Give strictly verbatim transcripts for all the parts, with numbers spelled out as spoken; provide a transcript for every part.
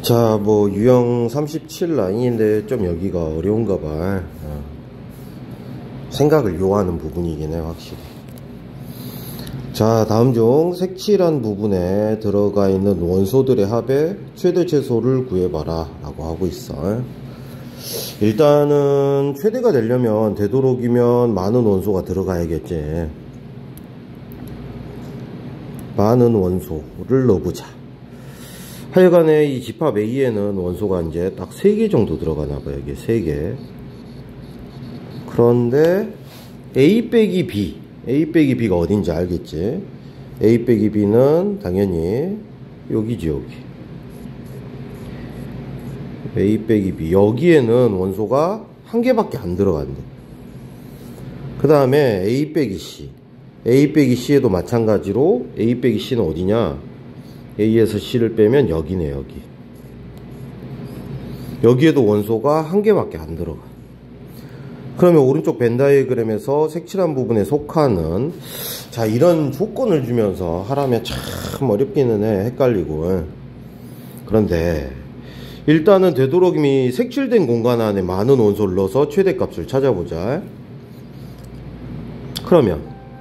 자, 뭐 유형 삼십칠 라인인데 좀 여기가 어려운가 봐. 어. 생각을 요하는 부분이긴 해, 확실히. 자, 다음 중 색칠한 부분에 들어가 있는 원소들의 합의 최대 최소를 구해봐라 라고 하고 있어. 일단은 최대가 되려면 되도록이면 많은 원소가 들어가야겠지. 많은 원소를 넣어보자. 하여간에 이 집합 A에는 원소가 이제 딱 세 개 정도 들어가나봐요. 이게 세 개. 그런데 A 빼기 B, A 빼기 B가 어딘지 알겠지? A 빼기 B는 당연히 여기지, 여기. A 빼기 B. 여기에는 원소가 한 개밖에 안 들어간대. 그 다음에 A 빼기 C. A 빼기 C에도 마찬가지로 A 빼기 C는 어디냐? A에서 C를 빼면 여기네, 여기. 여기에도 원소가 한 개밖에 안 들어가. 그러면 오른쪽 벤 다이어그램에서 색칠한 부분에 속하는, 자, 이런 조건을 주면서 하라면 참 어렵기는 해. 헷갈리고. 그런데 일단은 되도록이면 색칠된 공간 안에 많은 원소를 넣어서 최대값을 찾아보자. 그러면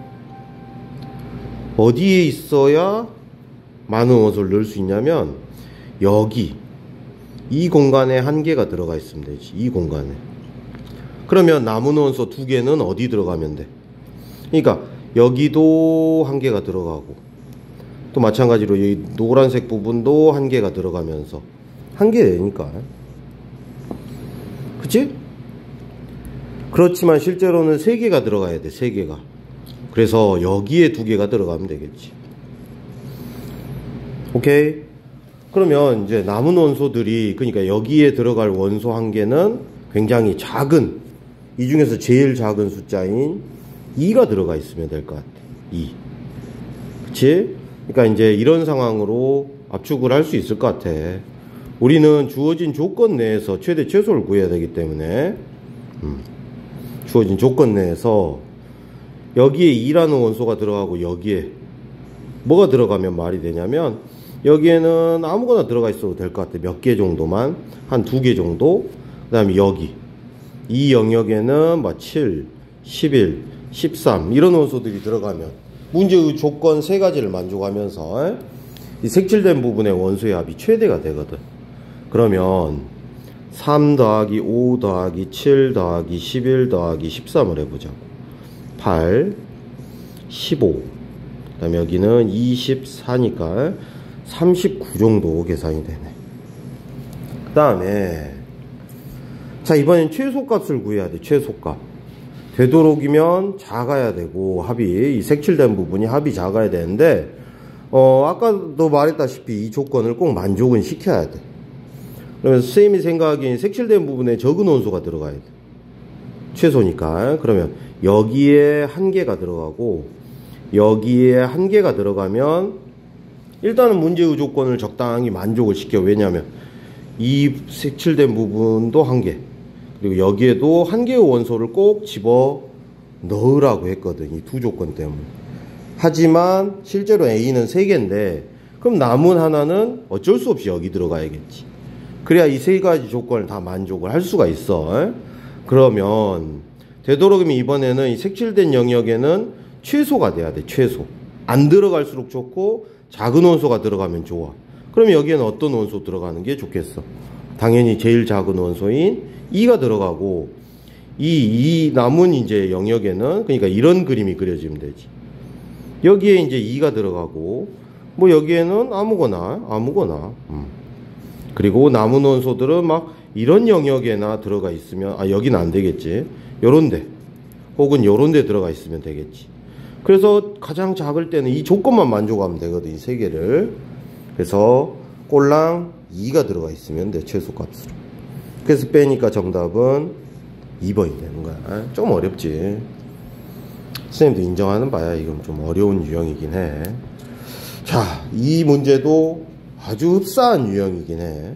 어디에 있어야 많은 원소를 넣을 수 있냐면 여기 이 공간에 한 개가 들어가 있으면 되지. 이 공간에. 그러면 남은 원소 두 개는 어디 들어가면 돼? 그러니까 여기도 한 개가 들어가고 또 마찬가지로 이 노란색 부분도 한 개가 들어가면서 한 개니까. 그치? 그렇지만 실제로는 세 개가 들어가야 돼. 세 개가. 그래서 여기에 두 개가 들어가면 되겠지. 오케이? 그러면 이제 남은 원소들이, 그러니까 여기에 들어갈 원소 한 개는 굉장히 작은, 이 중에서 제일 작은 숫자인 이가 들어가 있으면 될 것 같아. 이. 그치? 그러니까 이제 이런 상황으로 압축을 할 수 있을 것 같아. 우리는 주어진 조건 내에서 최대 최소를 구해야 되기 때문에, 음, 주어진 조건 내에서 여기에 이라는 원소가 들어가고 여기에 뭐가 들어가면 말이 되냐면 여기에는 아무거나 들어가 있어도 될 것 같아. 몇 개 정도만. 한 두 개 정도. 그 다음에 여기 이 영역에는 뭐 칠, 십일, 십삼 이런 원소들이 들어가면 문제의 조건 세 가지를 만족하면서 이 색칠된 부분의 원소의 합이 최대가 되거든. 그러면 삼 더하기 오 더하기 칠 더하기 십일 더하기 십삼을 해보자고. 팔, 십오, 그 다음에 여기는 이십사니까 삼십구 정도 계산이 되네. 그 다음에 자, 이번엔 최소값을 구해야 돼. 최소값. 되도록이면 작아야 되고 합이, 이 색칠된 부분이 합이 작아야 되는데 어 아까도 말했다시피 이 조건을 꼭 만족은 시켜야 돼. 그러면 선생님이 생각하기엔 색칠된 부분에 적은 원소가 들어가야 돼. 최소니까. 그러면 여기에 한 개가 들어가고 여기에 한 개가 들어가면 일단은 문제의 조건을 적당히 만족을 시켜. 왜냐하면 이 색칠된 부분도 한 개, 그리고 여기에도 한 개의 원소를 꼭 집어 넣으라고 했거든. 이 두 조건 때문에. 하지만 실제로 A는 세 개인데 그럼 남은 하나는 어쩔 수 없이 여기 들어가야겠지. 그래야 이 세 가지 조건을 다 만족을 할 수가 있어. 그러면 되도록이면 이번에는 이 색칠된 영역에는 최소가 돼야 돼. 최소. 안 들어갈수록 좋고 작은 원소가 들어가면 좋아. 그러면 여기에는 어떤 원소 들어가는 게 좋겠어? 당연히 제일 작은 원소인 이가 들어가고 이, 이 남은 이제 영역에는, 그러니까 이런 그림이 그려지면 되지. 여기에 이제 이가 들어가고 뭐 여기에는 아무거나 아무거나 음. 그리고 남은 원소들은 막 이런 영역에나 들어가 있으면, 아 여기는 안 되겠지. 요런데 혹은 요런데 들어가 있으면 되겠지. 그래서 가장 작을 때는 이 조건만 만족하면 되거든. 이 세 개를. 그래서 꼴랑 이가 들어가 있으면 돼. 최소값으로. 그래서 빼니까 정답은 이 번이 되는 거야. 좀 어렵지. 선생님도 인정하는 바야. 이건 좀 어려운 유형이긴 해. 자, 이 문제도 아주 흡사한 유형이긴 해.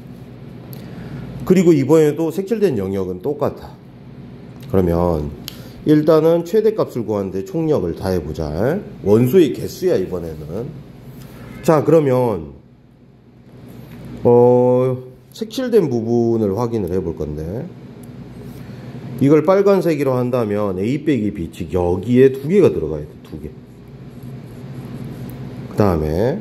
그리고 이번에도 색칠된 영역은 똑같아. 그러면 일단은 최대값을 구하는데 총력을 다 해보자. 원소의 개수야 이번에는. 자, 그러면 어, 색칠된 부분을 확인을 해 볼 건데, 이걸 빨간색으로 한다면 A 빼기 B, 즉 여기에 두 개가 들어가야 돼. 두 개. 그 다음에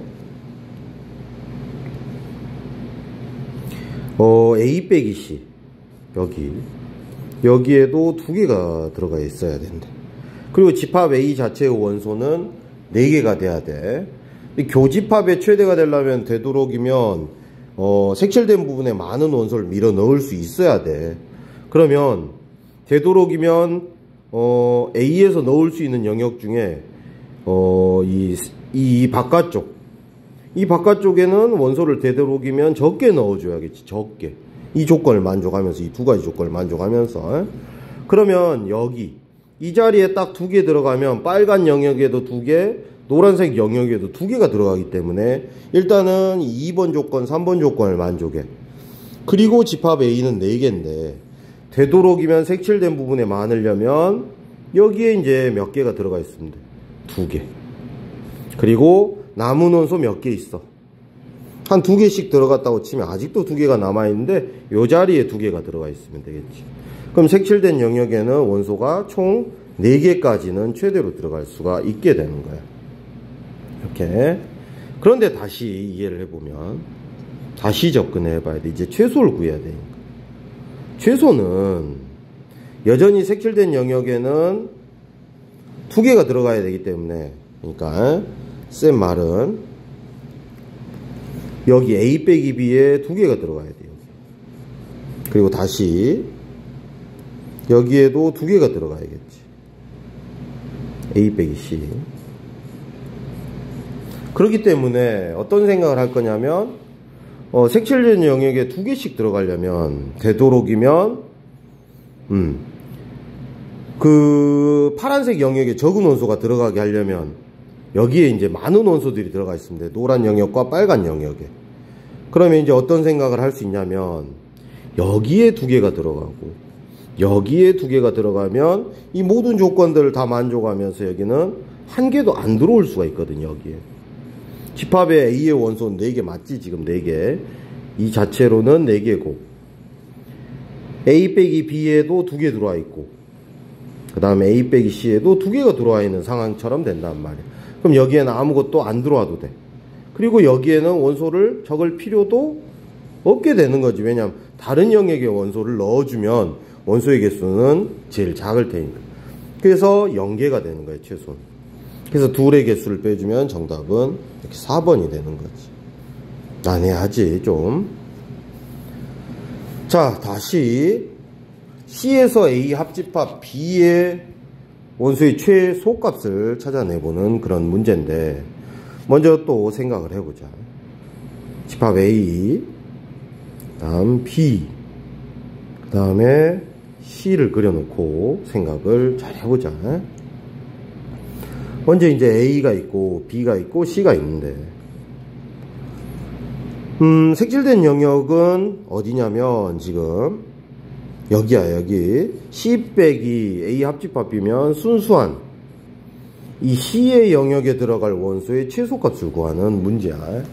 어, A 빼기 C, 여기 여기에도 두 개가 들어가 있어야 된다. 그리고 집합 A 자체의 원소는 네 개가 돼야 돼. 교집합의 최대가 되려면 되도록이면 어, 색칠된 부분에 많은 원소를 밀어 넣을 수 있어야 돼. 그러면 되도록이면 어, A에서 넣을 수 있는 영역 중에 어, 이, 이 바깥쪽, 이 바깥쪽에는 원소를 되도록이면 적게 넣어줘야겠지. 적게. 이 조건을 만족하면서, 이 두 가지 조건을 만족하면서. 그러면 여기 이 자리에 딱 두 개 들어가면 빨간 영역에도 두 개, 노란색 영역에도 두 개가 들어가기 때문에 일단은 이 번 조건, 삼 번 조건을 만족해. 그리고 집합 A는 네 개인데 되도록이면 색칠된 부분에 많으려면 여기에 이제 몇 개가 들어가 있습니다. 두 개. 그리고 남은 원소 몇 개 있어. 한 두 개씩 들어갔다고 치면 아직도 두 개가 남아있는데 이 자리에 두 개가 들어가 있으면 되겠지. 그럼 색칠된 영역에는 원소가 총 네 개까지는 최대로 들어갈 수가 있게 되는 거야. 이렇게. 그런데 다시 이해를 해보면, 다시 접근해 봐야 돼. 이제 최소를 구해야 되니까. 최소는 여전히 색칠된 영역에는 두 개가 들어가야 되기 때문에, 그러니까 쌤 말은 여기 A 빼기 B에 두 개가 들어가야 돼요. 그리고 다시 여기에도 두 개가 들어가야겠지. A 빼기 C. 그렇기 때문에 어떤 생각을 할 거냐면, 어, 색칠된 영역에 두 개씩 들어가려면 되도록이면 음, 그 파란색 영역에 적은 원소가 들어가게 하려면 여기에 이제 많은 원소들이 들어가 있습니다. 노란 영역과 빨간 영역에. 그러면 이제 어떤 생각을 할 수 있냐면, 여기에 두 개가 들어가고 여기에 두 개가 들어가면 이 모든 조건들을 다 만족하면서 여기는 한 개도 안 들어올 수가 있거든요. 여기에 집합의 A의 원소는 네 개 맞지? 지금 네 개. 이 자체로는 네 개고 A 빼기 B에도 두 개 들어와 있고 그 다음에 A 빼기 C에도 두 개가 들어와 있는 상황처럼 된단 말이야. 그럼 여기에는 아무것도 안 들어와도 돼. 그리고 여기에는 원소를 적을 필요도 없게 되는 거지. 왜냐하면 다른 영역의 원소를 넣어주면 원소의 개수는 제일 작을 테니까. 그래서 영 개가 되는 거예요, 최소는. 그래서 둘의 개수를 빼주면 정답은 이렇게 사 번이 되는 거지. 난해하지, 좀. 자, 다시 C에서 A 합집합 B의 원소의 최소값을 찾아내보는 그런 문제인데, 먼저 또 생각을 해보자. 집합 A, 다음 B, 그 다음에 C를 그려놓고 생각을 잘 해보자. 먼저 이제 A가 있고 B가 있고 C가 있는데, 음, 색칠된 영역은 어디냐면 지금 여기야. 여기 C 빼기 A 합집합 B면 순수한 이 C의 영역에 들어갈 원소의 최소값을 구하는 문제야.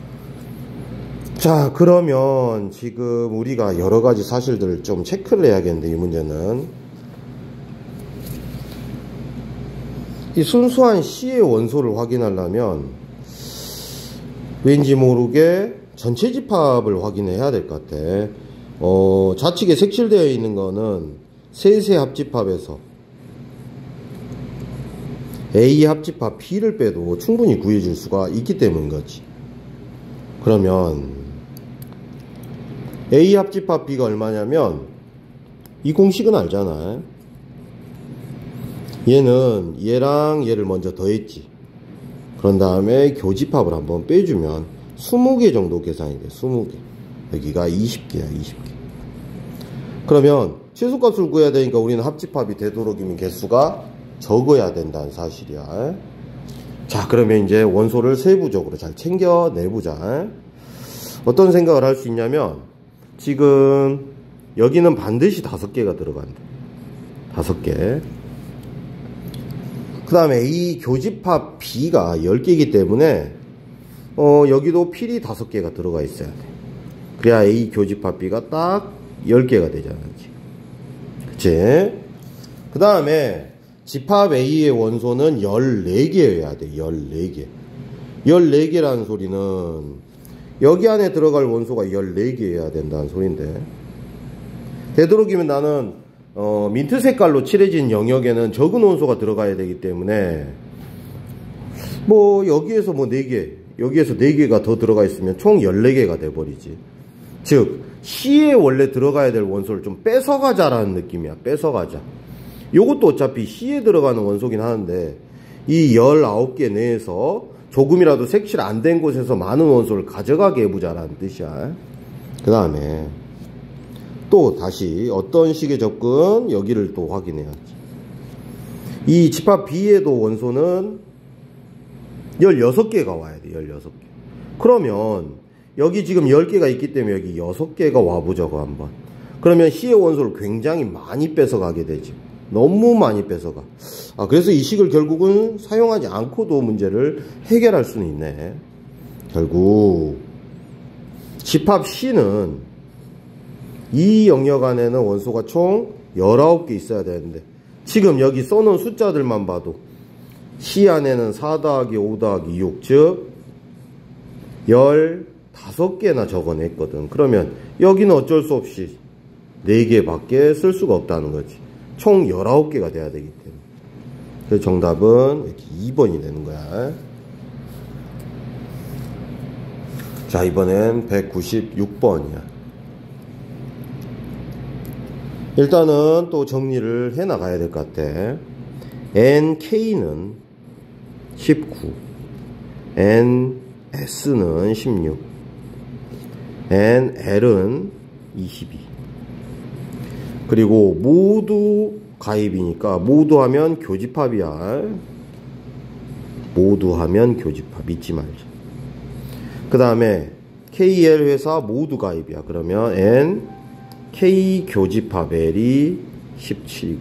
자, 그러면 지금 우리가 여러가지 사실들을 좀 체크를 해야겠는데, 이 문제는 이 순수한 C의 원소를 확인하려면 왠지 모르게 전체 집합을 확인해야 될 것 같아. 어, 좌측에 색칠되어 있는 거는 셋의 합집합에서 A 합집합 B를 빼도 충분히 구해줄 수가 있기 때문인 거지. 그러면 A 합집합 B가 얼마냐면 이 공식은 알잖아. 얘는 얘랑 얘를 먼저 더했지. 그런 다음에 교집합을 한번 빼주면 이십 개 정도 계산이 돼. 이십 개. 여기가 이십 개야. 이십 개. 그러면 최소값을 구해야 되니까 우리는 합집합이 되도록이면 개수가 적어야 된다는 사실이야. 자, 그러면 이제 원소를 세부적으로 잘 챙겨내보자. 어떤 생각을 할 수 있냐면, 지금 여기는 반드시 다섯 개가 들어간다. 다섯 개. 그 다음에 이 교집합 B가 열 개이기 때문에 어, 여기도 필이 다섯 개가 들어가 있어야 돼. 그래야 A 교집합 B가 딱 열 개가 되잖아. 그치? 그 다음에 집합 A의 원소는 열네 개여야 돼. 열네 개. 열네 개라는 소리는 여기 안에 들어갈 원소가 열네 개여야 된다는 소린데, 되도록이면 나는 어, 민트 색깔로 칠해진 영역에는 적은 원소가 들어가야 되기 때문에 뭐 여기에서 뭐 네 개, 여기에서 네 개가 더 들어가 있으면 총 열네 개가 돼버리지. 즉 C에 원래 들어가야 될 원소를 좀 뺏어가자라는 느낌이야. 뺏어가자. 요것도 어차피 C에 들어가는 원소긴 하는데 이 열아홉 개 내에서 조금이라도 색칠 안 된 곳에서 많은 원소를 가져가게 해보자라는 뜻이야. 그 다음에 또 다시 어떤 식의 접근, 여기를 또 확인해야지. 이 집합 B에도 원소는 열여섯 개가 와야 돼. 열여섯 개. 그러면 여기 지금 열 개가 있기 때문에 여기 여섯 개가 와보자고 한번. 그러면 C의 원소를 굉장히 많이 뺏어가게 되지. 너무 많이 뺏어가. 아, 그래서 이 식을 결국은 사용하지 않고도 문제를 해결할 수는 있네. 결국 집합 C는 이 영역 안에는 원소가 총 열아홉 개 있어야 되는데 지금 여기 써놓은 숫자들만 봐도 C 안에는 사 더하기 오 더하기 육, 즉 열다섯 개나 적어냈거든. 그러면 여기는 어쩔 수 없이 네 개밖에 쓸 수가 없다는 거지. 총 열아홉 개가 돼야 되기 때문에. 그래서 정답은 이렇게 이 번이 되는 거야. 자, 이번엔 백구십육 번이야. 일단은 또 정리를 해 나가야 될 것 같아. 엔케이는 십구, 엔에스는 십육, 엔엘은 이십이. 그리고 모두 가입이니까 모두 하면 교집합이야. 모두 하면 교집합. 잊지 말자. 그 다음에 케이엘 회사 모두 가입이야. 그러면 N K 교집합 L이 십칠이고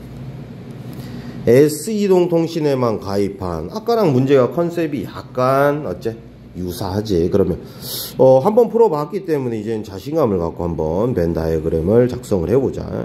S 이동통신에만 가입한, 아까랑 문제가 컨셉이 약간 어째 유사하지. 그러면 어, 한번 풀어봤기 때문에 이제는 자신감을 갖고 한번 벤 다이어그램을 작성을 해보자.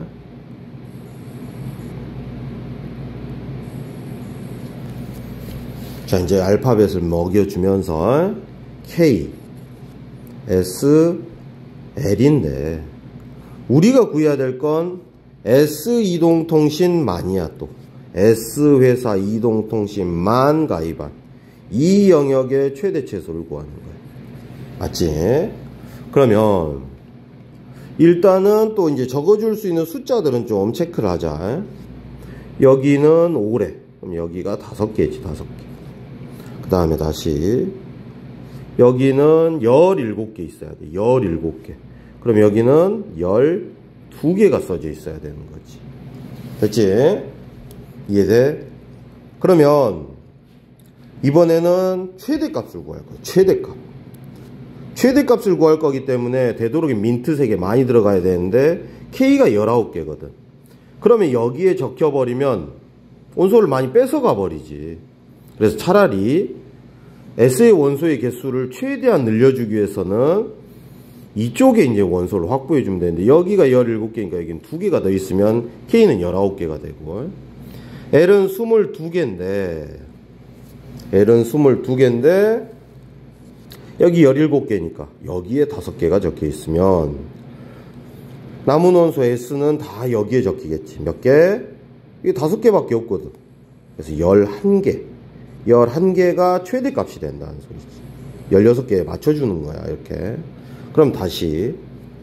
자, 이제 알파벳을 먹여주면서 K, S, L인데 우리가 구해야 될 건 S 이동통신만이야. 또 S 회사 이동통신만 가입한 이 영역의 최대 최소를 구하는 거야. 맞지? 그러면 일단은 또 이제 적어줄 수 있는 숫자들은 좀 체크를 하자. 여기는 오래. 그럼 여기가 다섯 개지, 다섯 개. 그 다음에 다시 여기는 열일곱 개 있어야 돼. 열일곱 개. 그럼 여기는 열두 개가 써져 있어야 되는 거지. 됐지? 이해돼? 그러면 이번에는 최대값을 구할 거야. 최대값. 최대값을 구할 거기 때문에 되도록이면 민트색에 많이 들어가야 되는데 K가 열아홉 개거든. 그러면 여기에 적혀버리면 원소를 많이 뺏어가 버리지. 그래서 차라리 S의 원소의 개수를 최대한 늘려주기 위해서는 이쪽에 이제 원소를 확보해 주면 되는데 여기가 열일곱 개니까 여기는 두 개가 더 있으면 K는 열아홉 개가 되고 L은 스물두 개인데 L은 스물두 개인데 여기 열일곱 개니까 여기에 다섯 개가 적혀 있으면 남은 원소 S는 다 여기에 적히겠지. 몇 개? 이게 다섯 개밖에 없거든. 그래서 열한 개. 열한 개가 최대값이 된다는 소리지. 열여섯 개에 맞춰주는 거야. 이렇게. 그럼 다시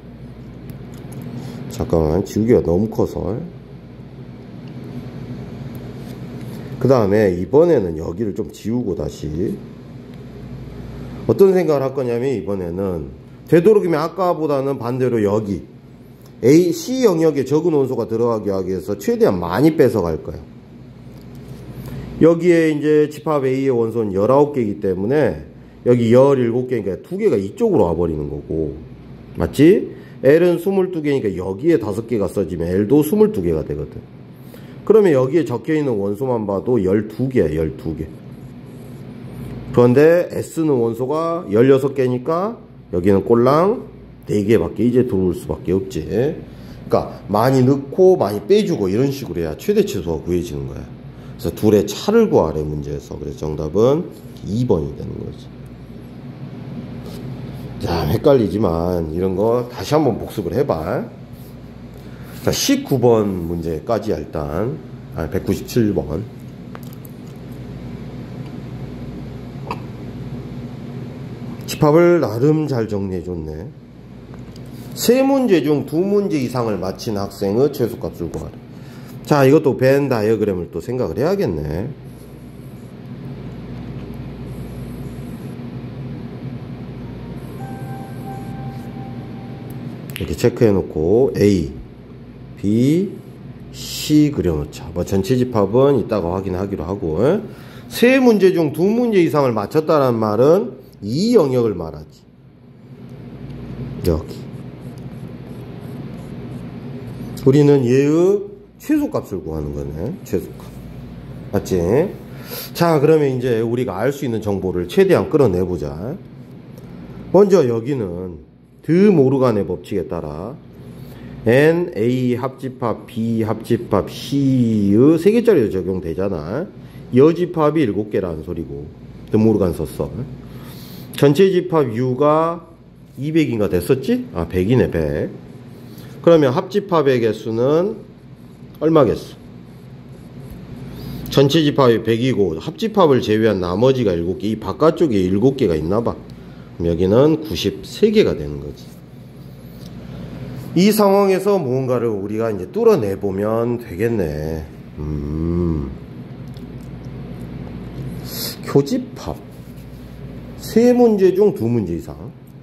잠깐만, 지우개가 너무 커서. 그 다음에 이번에는 여기를 좀 지우고 다시 어떤 생각을 할 거냐면 이번에는 되도록이면 아까보다는 반대로 여기 A, C 영역에 적은 원소가 들어가게 하기 위해서 최대한 많이 뺏어갈 거야. 여기에 이제 집합 A의 원소는 열아홉 개이기 때문에 여기 열일곱 개니까 두 개가 이쪽으로 와버리는 거고. 맞지? L은 스물두 개니까 여기에 다섯 개가 써지면 L도 스물두 개가 되거든. 그러면 여기에 적혀있는 원소만 봐도 열두 개야. 열두 개. 그런데 S는 원소가 열여섯 개니까 여기는 꼴랑 네 개밖에 이제 들어올 수밖에 없지. 그러니까 많이 넣고 많이 빼주고 이런 식으로 해야 최대 치수가 구해지는 거야. 그래서 둘의 차를 구하래 문제에서. 그래서 정답은 이 번이 되는 거지. 자, 헷갈리지만 이런 거 다시 한번 복습을 해봐. 자, 십구 번 문제까지야 일단. 아, 백구십칠 번. 집합을 나름 잘 정리해줬네. 세 문제 중 두 문제 이상을 맞힌 학생의 최소값을 구하라. 자, 이것도 벤 다이어그램을 또 생각을 해야겠네. 이렇게 체크해 놓고 A, B, C 그려놓자. 뭐 전체 집합은 이따가 확인하기로 하고. 세 문제 중 두 문제 이상을 맞췄다는 말은 이 영역을 말하지. 여기. 우리는 얘의 최소값을 구하는 거네. 최소값. 맞지? 자, 그러면 이제 우리가 알 수 있는 정보를 최대한 끌어내보자. 먼저 여기는 드 모르간의 법칙에 따라 N, A 합집합, B 합집합, C의 세 개짜리로 적용되잖아. 여집합이 일곱 개라는 소리고. 드 모르간 썼어. 전체 집합 U가 이백인가 됐었지? 아, 백이네, 백. 그러면 합집합의 개수는 얼마겠어? 전체 집합이 백이고 합집합을 제외한 나머지가 일곱 개. 이 바깥쪽에 일곱 개가 있나봐. 여기는 구십삼 개가 되는 거지. 이 상황에서 무언가를 우리가 이제 뚫어내보면 되겠네. 음. 교집합. 세 문제 중 두 문제 이상.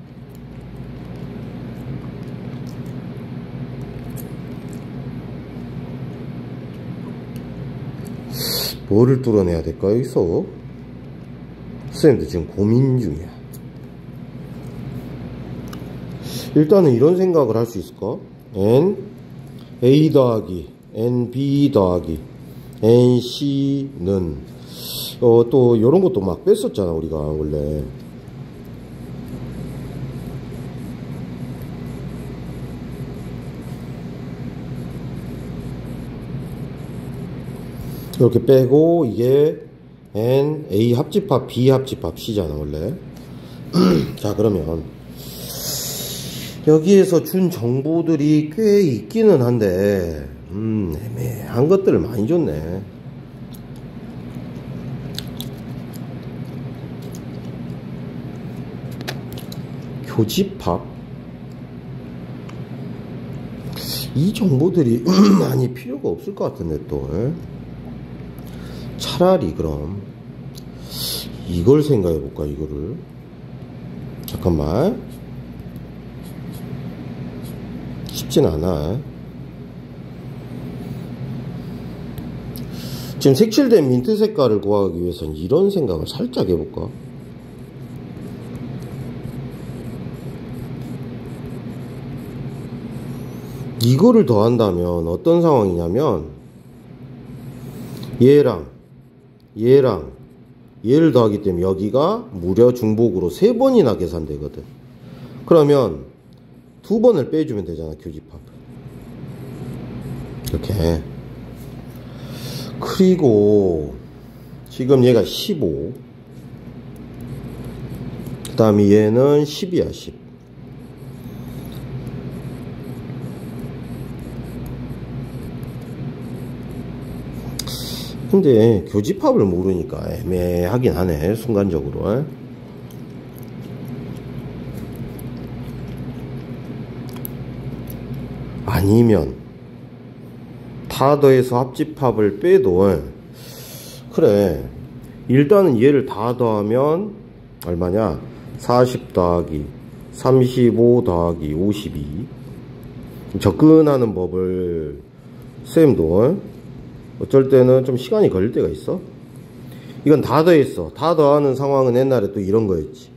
뭐를 뚫어내야 될까, 여기서? 선생님도 지금 고민 중이야. 일단은 이런 생각을 할 수 있을까? N, A 더하기, N, B 더하기, N, C는, 어, 또, 이런 것도 막 뺐었잖아, 우리가, 원래. 이렇게 빼고 이게 N, A 합집합, B 합집합, C잖아 원래. 자, 그러면 여기에서 준 정보들이 꽤 있기는 한데 음 애매한 것들을 많이 줬네. 교집합, 이 정보들이 많이 필요가 없을 것 같은데 또. 차라리 그럼 이걸 생각해 볼까. 이거를 잠깐만, 쉽진 않아. 지금 색칠된 민트 색깔을 구하기 위해서는 이런 생각을 살짝 해볼까. 이거를 더한다면 어떤 상황이냐면 얘랑 얘랑 얘를 더하기 때문에 여기가 무려 중복으로 세 번이나 계산되거든. 그러면 두 번을 빼주면 되잖아, 교집합. 이렇게. 그리고 지금 얘가 십오, 그 다음에 얘는 십이야. 십. 근데 교집합을 모르니까 애매하긴 하네, 순간적으로. 아니면 다 더해서 합집합을 빼도, 그래, 일단은 얘를 다 더하면 얼마냐, 사십 더하기 삼십오 더하기 오십이. 접근하는 법을 쌤도 어쩔 때는 좀 시간이 걸릴 때가 있어. 이건 다 더했어. 다 더하는 상황은 옛날에 또 이런 거였지.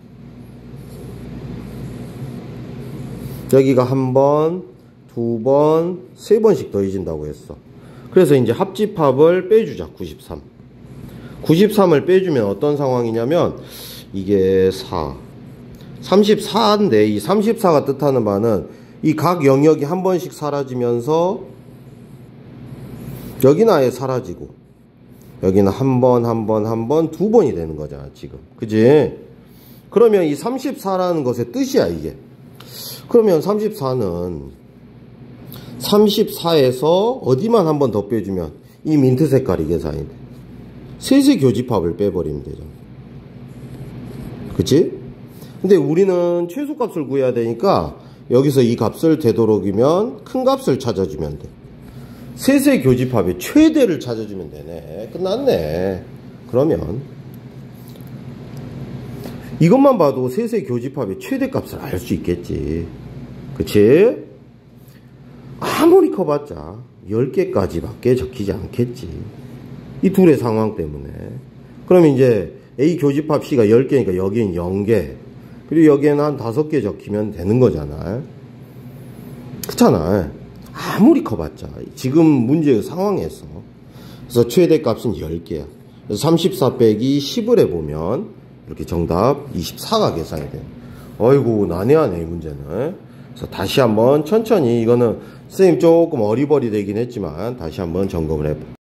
여기가 한 번, 두 번, 세 번씩 더해진다고 했어. 그래서 이제 합집합을 빼주자. 구십삼. 구십삼을 빼주면 어떤 상황이냐면 이게 사, 삼십사인데 이 삼십사가 뜻하는 바는 이 각 영역이 한 번씩 사라지면서 여기는 아예 사라지고 여기는 한 번, 한 번, 한 번, 두 번이 되는 거잖아 지금. 그지? 그러면 이 삼십사라는 것의 뜻이야 이게. 그러면 삼십사는 삼십사에서 어디만 한 번 더 빼주면 이 민트 색깔이 계산이 돼. 셋의 교집합을 빼버리면 되죠. 그치? 근데 우리는 최소값을 구해야 되니까 여기서 이 값을 되도록이면 큰 값을 찾아주면 돼. 셋의 교집합의 최대를 찾아주면 되네. 끝났네. 그러면 이것만 봐도 셋의 교집합의 최대값을 알 수 있겠지. 그치? 아무리 커봤자 열 개까지 밖에 적히지 않겠지. 이 둘의 상황 때문에. 그러면 이제 A 교집합 C가 열 개니까 여기엔 영 개, 그리고 여기에는 한 다섯 개 적히면 되는 거잖아. 그렇잖아. 아무리 커봤자 지금 문제의 상황에서. 그래서 최대값은 열 개야. 그래서 삼십사 빼기 십을 해보면 이렇게 정답 이십사가 계산이 돼. 어이구 난해하네 이 문제는. 그래서 다시 한번 천천히, 이거는 선생님 조금 어리버리 되긴 했지만 다시 한번 점검을 해봐.